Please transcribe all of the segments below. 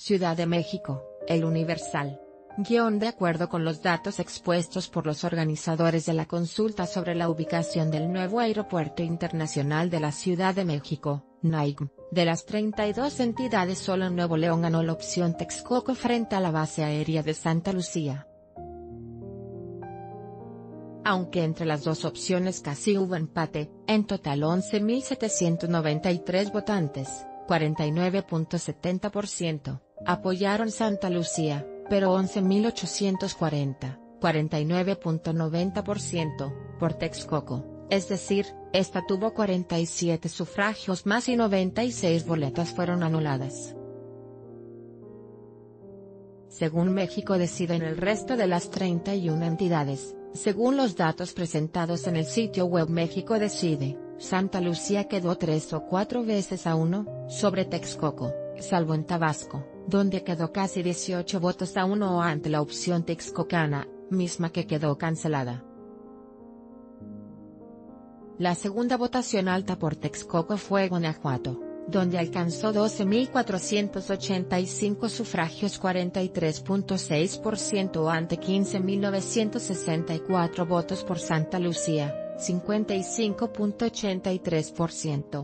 Ciudad de México, El Universal. De acuerdo con los datos expuestos por los organizadores de la consulta sobre la ubicación del nuevo Aeropuerto Internacional de la Ciudad de México, NAIM, de las 32 entidades solo Nuevo León ganó la opción Texcoco frente a la base aérea de Santa Lucía. Aunque entre las dos opciones casi hubo empate, en total 11.793 votantes, 49.70%, apoyaron Santa Lucía, pero 11.840, 49.90%, por Texcoco, es decir, esta tuvo 47 sufragios más y 96 boletas fueron anuladas. Según México Decide en el resto de las 31 entidades, según los datos presentados en el sitio web México Decide, Santa Lucía quedó 3 o 4 veces a 1, sobre Texcoco, salvo en Tabasco, donde quedó casi 18 votos a 1 ante la opción texcocana, misma que quedó cancelada. La segunda votación alta por Texcoco fue Guanajuato, donde alcanzó 12.485 sufragios 43.6% ante 15.964 votos por Santa Lucía, 55.83%.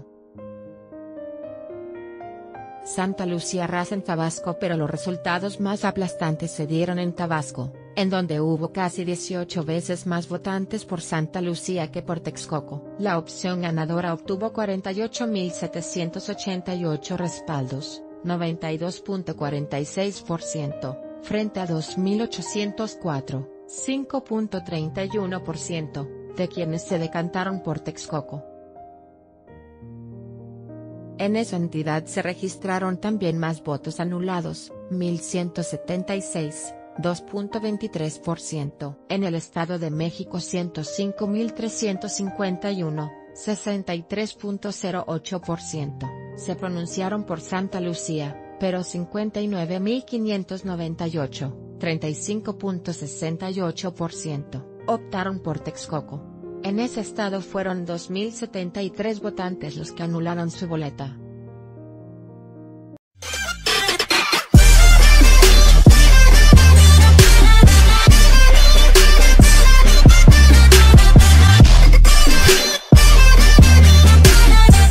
Santa Lucía arrasa en Tabasco, pero los resultados más aplastantes se dieron en Tabasco, en donde hubo casi 18 veces más votantes por Santa Lucía que por Texcoco. La opción ganadora obtuvo 48.788 respaldos, 92.46%, frente a 2.804, 5.31%, de quienes se decantaron por Texcoco. En esa entidad se registraron también más votos anulados, 1.176, 2.23%. En el Estado de México 105.351, 63.08%, se pronunciaron por Santa Lucía, pero 59.598, 35.68%, optaron por Texcoco. En ese estado fueron 2.073 votantes los que anularon su boleta.